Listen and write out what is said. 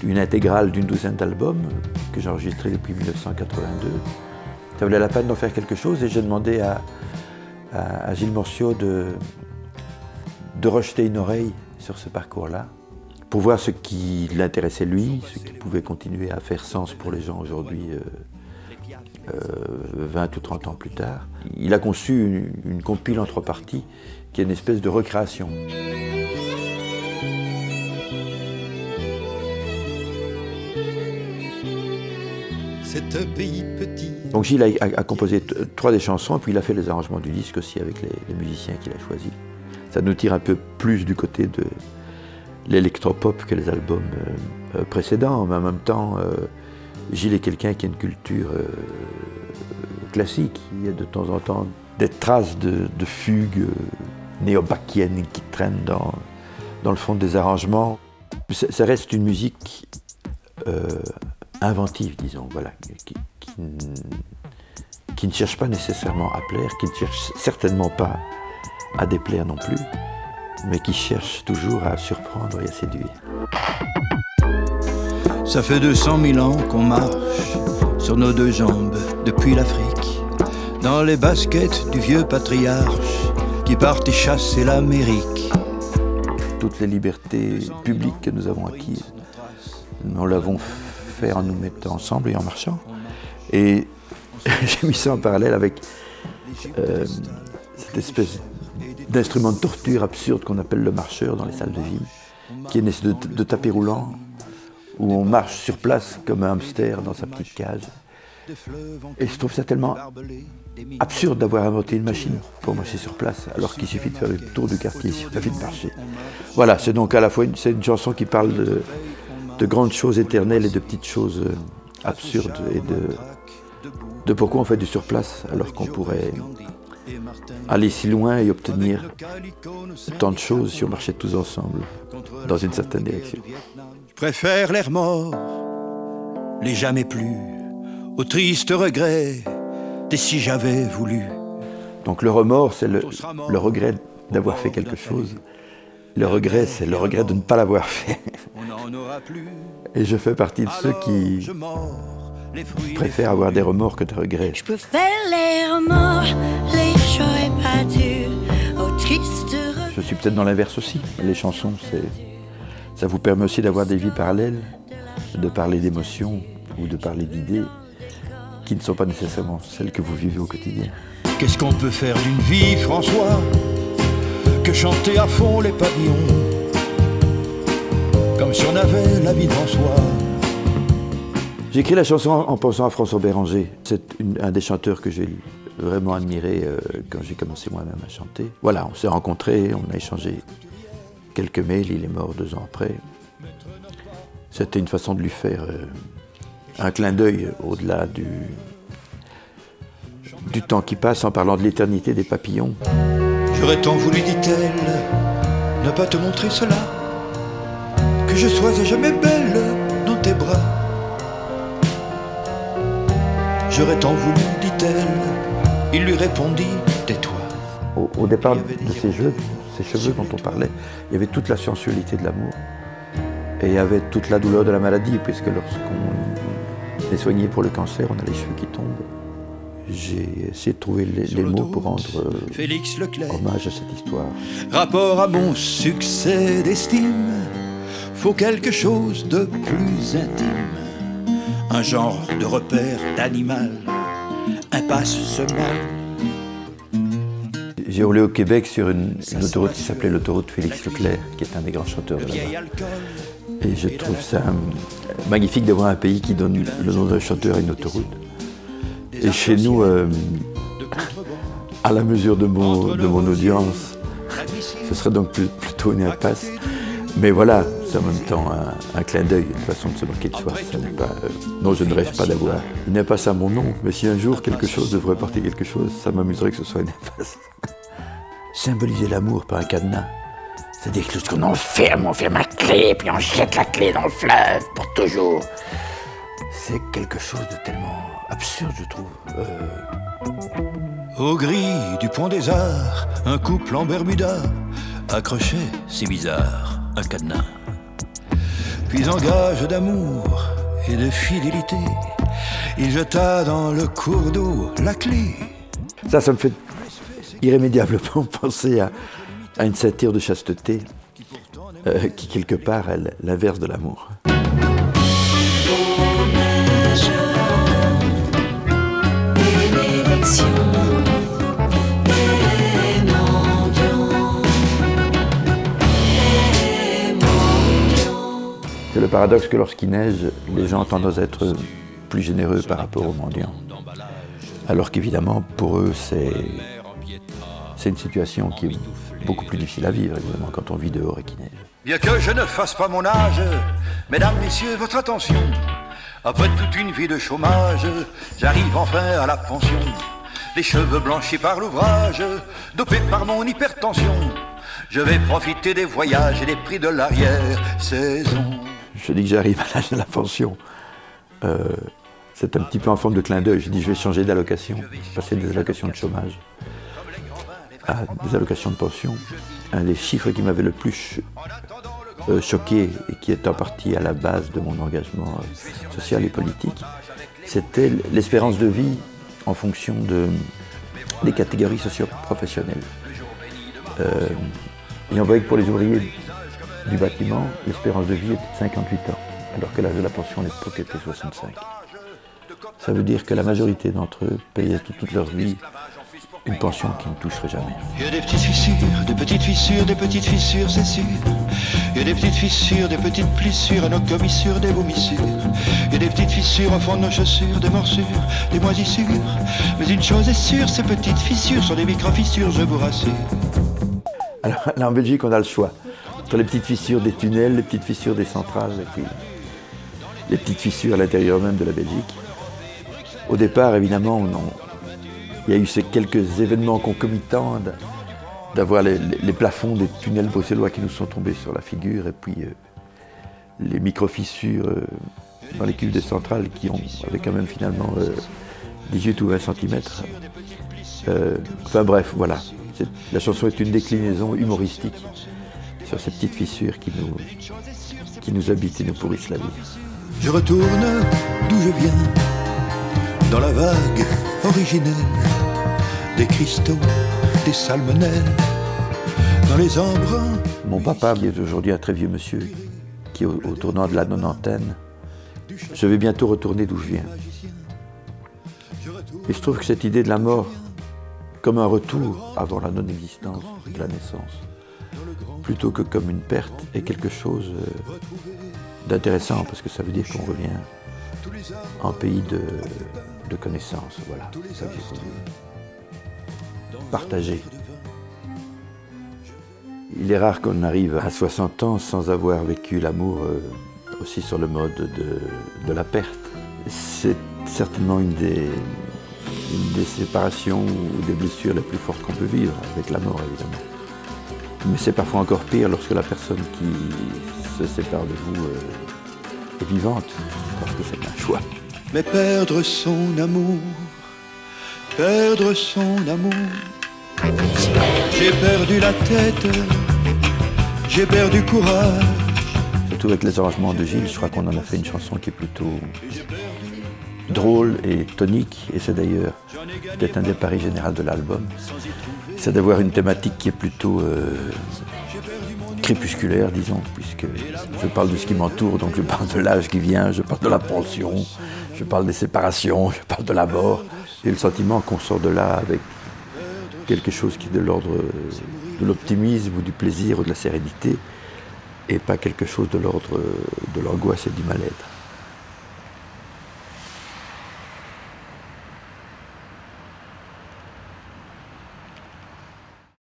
une intégrale d'une douzaine d'albums que j'ai enregistrés depuis 1982. Ça valait la peine d'en faire quelque chose et j'ai demandé à Gilles Morciot de rejeter une oreille sur ce parcours-là pour voir ce qui l'intéressait lui, ce qui pouvait continuer à faire sens pour les gens aujourd'hui, 20 ou 30 ans plus tard. Il a conçu une compile en 3 parties qui est une espèce de recréation. C'est un pays petit. Donc Gilles a composé 3 des chansons, puis il a fait les arrangements du disque aussi avec les musiciens qu'il a choisis. Ça nous tire un peu plus du côté de l'électropop que les albums précédents, mais en même temps, Gilles est quelqu'un qui a une culture classique. Il y a de temps en temps des traces de fugues néo-bacchiennes qui traînent dans le fond des arrangements. Ça reste une musique inventive, disons, voilà, qui ne cherche pas nécessairement à plaire, qui ne cherche certainement pas à déplaire non plus, mais qui cherche toujours à surprendre et à séduire. Ça fait 200 000 ans qu'on marche sur nos 2 jambes depuis l'Afrique, dans les baskets du vieux patriarche qui partit chasser l'Amérique. Toutes les libertés publiques que nous avons acquises, nous l'avons fait en nous mettant ensemble et en marchant. Et j'ai mis ça en parallèle avec cette espèce d'instrument de torture absurde qu'on appelle le marcheur dans les salles de gym, qui est une espèce de tapis roulant où on marche sur place comme un hamster dans sa petite cage. Et je trouve ça tellement absurde d'avoir inventé une machine pour marcher sur place, alors qu'il suffit de faire le tour du quartier, il suffit de marcher. Voilà, c'est donc à la fois une chanson qui parle de grandes choses éternelles et de petites choses absurdes, et de pourquoi on fait du surplace alors qu'on pourrait aller si loin et obtenir tant de choses si on marchait tous ensemble dans une certaine direction. Je préfère l'air mort, les jamais plus, au triste regret des si j'avais voulu. Donc le remords, c'est le regret d'avoir fait quelque chose. Le regret, c'est le regret de ne pas l'avoir fait. Et je fais partie de ceux qui préfèrent avoir des remords que des regrets. Je préfère les remords, les joies perdues, aux tristes regrets. Je suis peut-être dans l'inverse aussi. Les chansons, ça vous permet aussi d'avoir des vies parallèles, de parler d'émotions ou de parler d'idées qui ne sont pas nécessairement celles que vous vivez au quotidien. Qu'est-ce qu'on peut faire d'une vie, François, que chanter à fond les pavillons, comme si on avait la vie devant soi. J'ai écrit la chanson en pensant à François Béranger. C'est un des chanteurs que j'ai vraiment admiré quand j'ai commencé moi-même à chanter. Voilà, on s'est rencontrés, on a échangé quelques mails, il est mort 2 ans après. C'était une façon de lui faire un clin d'œil au-delà du temps qui passe en parlant de l'éternité des papillons. J'aurais tant voulu, dit-elle, ne pas te montrer cela, que je sois à jamais belle dans tes bras. J'aurais tant voulu, dit-elle, il lui répondit, tais-toi. Au départ de ces cheveux dont on parlait, il y avait toute la sensualité de l'amour. Et il y avait toute la douleur de la maladie, puisque lorsqu'on est soigné pour le cancer, on a les cheveux qui tombent. J'ai essayé de trouver les mots pour rendre hommage à cette histoire. Rapport à mon succès d'estime, faut quelque chose de plus intime. Un genre de repère d'animal, impasse ce mal. J'ai roulé au Québec sur une autoroute qui s'appelait l'autoroute Félix Leclerc, qui est un des grands chanteurs de là-bas. Et je trouve ça magnifique d'avoir un pays qui donne le nom d'un chanteur à une autoroute. Et chez nous, à la mesure de mon audience, ce serait donc plutôt une impasse. Mais voilà, c'est en même temps un clin d'œil, une façon de se moquer de soi. Non, je ne rêve pas d'avoir une impasse à mon nom, mais si un jour quelque chose devrait porter quelque chose, ça m'amuserait que ce soit une impasse. Symboliser l'amour par un cadenas, c'est-à-dire que lorsqu'on enferme, on ferme la clé, puis on jette la clé dans le fleuve pour toujours. C'est quelque chose de tellement absurde, je trouve. Au gris du pont des Arts, un couple en Bermuda, accroché, c'est bizarre, un cadenas. Puis en gage d'amour et de fidélité, il jeta dans le cours d'eau la clé. Ça me fait irrémédiablement penser à une satire de chasteté qui, quelque part, est l'inverse de l'amour. C'est le paradoxe que lorsqu'il neige, les gens tendent à être plus généreux par rapport aux mendiants. Alors qu'évidemment, pour eux, c'est une situation qui est beaucoup plus difficile à vivre, évidemment, quand on vit dehors et qu'il neige. Bien que je ne fasse pas mon âge, mesdames, messieurs, votre attention. Après toute une vie de chômage, j'arrive enfin à la pension. Les cheveux blanchis par l'ouvrage, dopés par mon hypertension. Je vais profiter des voyages et des prix de l'arrière-saison. Je dis que j'arrive à l'âge de la pension. C'est un petit peu en forme de clin d'œil. Je dis je vais changer d'allocation, passer des allocations de chômage à des allocations de pension. Un des chiffres qui m'avait le plus choqué et qui est en partie à la base de mon engagement social et politique, c'était l'espérance de vie en fonction des catégories socio-professionnelles. Et on voyait que pour les ouvriers du bâtiment, l'espérance de vie était de 58 ans, alors que l'âge de la pension à l'époque était 65. Ça veut dire que la majorité d'entre eux payaient toute leur vie une pension qui ne toucherait jamais. Il y a des petites fissures, des petites fissures, c'est sûr. Il y a des petites fissures, des petites plissures à nos commissures, des vomissures. Il y a des petites fissures au fond de nos chaussures, des morsures, des moisissures. Mais une chose est sûre, ces petites fissures sont des micro-fissures, je vous rassure. Alors là en Belgique, on a le choix. Entre les petites fissures des tunnels, les petites fissures des centrales, et puis les petites fissures à l'intérieur même de la Belgique. Au départ, évidemment, il y a eu ces quelques événements concomitants d'avoir les plafonds des tunnels bruxellois qui nous sont tombés sur la figure, et puis les micro-fissures dans les cuves des centrales qui avaient quand même finalement 18 ou 20 cm. Enfin bref, voilà. La chanson est une déclinaison humoristique sur ces petites fissures qui nous habitent et nous pourrissent la vie. Je retourne d'où je viens, dans la vague originelle des cristaux, des salmonelles, dans les embruns. Mon papa, qui est aujourd'hui un très vieux monsieur, qui est au tournant de la nonantaine, je vais bientôt retourner d'où je viens. Et je trouve que cette idée de la mort, comme un retour avant la non-existence de la naissance, plutôt que comme une perte, est quelque chose d'intéressant, parce que ça veut dire qu'on revient en pays de connaissances. Voilà, c'est ça que j'ai voulu partager. Il est rare qu'on arrive à 60 ans sans avoir vécu l'amour aussi sur le mode de la perte. C'est certainement une des séparations ou des blessures les plus fortes qu'on peut vivre, avec la mort évidemment. Mais c'est parfois encore pire lorsque la personne qui se sépare de vous est vivante, parce que c'est un choix. Mais perdre son amour, perdre son amour. J'ai perdu la tête, j'ai perdu courage. Surtout avec les arrangements de Gilles, je crois qu'on en a fait une chanson qui est plutôt drôle et tonique, et c'est d'ailleurs peut-être un des paris généraux de l'album, c'est d'avoir une thématique qui est plutôt crépusculaire, disons, puisque je parle de ce qui m'entoure, donc je parle de l'âge qui vient, je parle de la pension, je parle des séparations, je parle de la mort, et le sentiment qu'on sort de là avec quelque chose qui est de l'ordre de l'optimisme ou du plaisir ou de la sérénité, et pas quelque chose de l'ordre de l'angoisse et du mal-être.